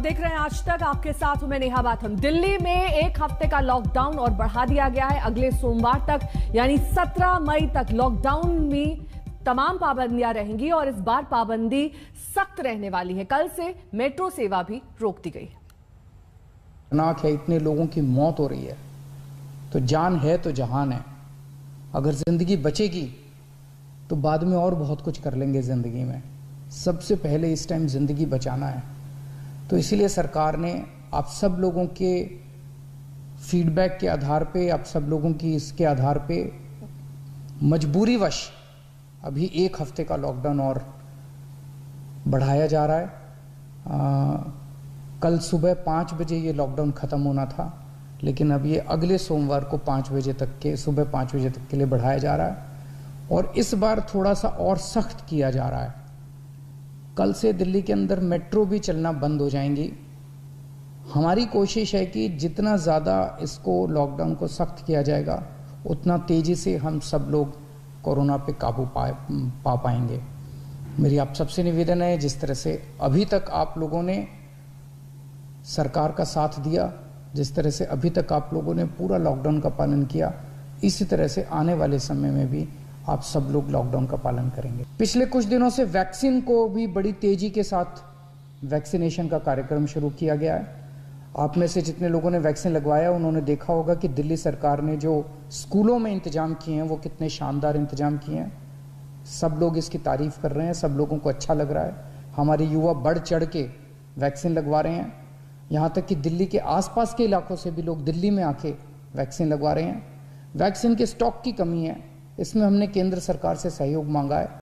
देख रहे हैं आज तक, आपके साथ हूं मैं नेहा बाथम। दिल्ली में एक हफ्ते का लॉकडाउन और बढ़ा दिया गया है। अगले सोमवार तक यानी 17 मई तक लॉकडाउन में तमाम पाबंदियां रहेंगी और इस बार पाबंदी सख्त रहने वाली है। कल से मेट्रो सेवा भी रोक दी गई है। इतने लोगों की मौत हो रही है, तो जान है तो जहान है। अगर जिंदगी बचेगी तो बाद में और बहुत कुछ कर लेंगे जिंदगी में। सबसे पहले इस टाइम जिंदगी बचाना है। तो इसीलिए सरकार ने आप सब लोगों के फीडबैक के आधार पे, आप सब लोगों की इसके आधार पे मजबूरीवश अभी एक हफ्ते का लॉकडाउन और बढ़ाया जा रहा है। कल सुबह 5 बजे ये लॉकडाउन खत्म होना था, लेकिन अब ये अगले सोमवार को 5 बजे तक के, सुबह 5 बजे तक के लिए बढ़ाया जा रहा है। और इस बार थोड़ा सा और सख्त किया जा रहा है। कल से दिल्ली के अंदर मेट्रो भी चलना बंद हो जाएंगी। हमारी कोशिश है कि जितना ज़्यादा इसको लॉकडाउन को सख्त किया जाएगा, उतना तेज़ी से हम सब लोग कोरोना पे काबू पा पाएंगे। मेरी आप सबसे निवेदन है, जिस तरह से अभी तक आप लोगों ने सरकार का साथ दिया, जिस तरह से अभी तक आप लोगों ने पूरा लॉकडाउन का पालन किया, इसी तरह से आने वाले समय में भी आप सब लोग लॉकडाउन का पालन करेंगे। पिछले कुछ दिनों से वैक्सीन को भी बड़ी तेजी के साथ वैक्सीनेशन का कार्यक्रम शुरू किया गया है। आप में से जितने लोगों ने वैक्सीन लगवाया, उन्होंने देखा होगा कि दिल्ली सरकार ने जो स्कूलों में इंतजाम किए हैं, वो कितने शानदार इंतजाम किए हैं। सब लोग इसकी तारीफ कर रहे हैं, सब लोगों को अच्छा लग रहा है। हमारे युवा बढ़ चढ़ के वैक्सीन लगवा रहे हैं। यहाँ तक कि दिल्ली के आसपास के इलाकों से भी लोग दिल्ली में आके वैक्सीन लगवा रहे हैं। वैक्सीन के स्टॉक की कमी है, इसमें हमने केंद्र सरकार से सहयोग मांगा है।